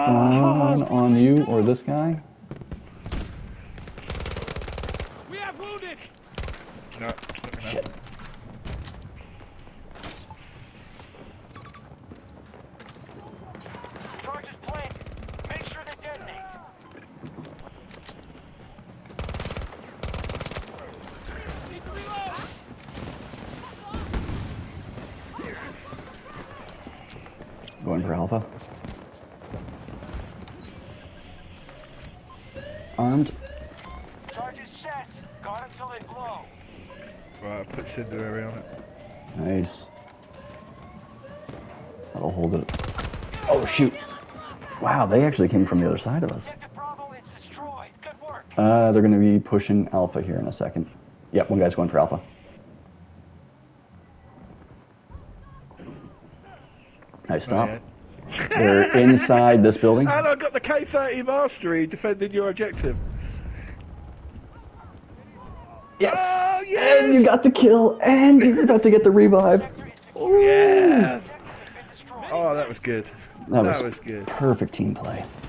spawn on you or this guy. We have wounded. No, it's not gonna. Shit. Charges planted. Make sure they detonate. Need to reload. Going for Alpha. Armed. Charges set. Got until they blow. Right, I've put Cinderary on it. Nice. That'll hold it. Oh shoot. Wow, they actually came from the other side of us. Objective Bravo is destroyed. Good work. They're gonna be pushing Alpha here in a second. Yep, one guy's going for Alpha. Nice stop. Not They're inside this building. And I got the K30 mastery defending your objective. Yes! Oh, yes! And you got the kill, and you're about to get the revive. Ooh. Yes! Oh, that was good. That was good. perfect team play.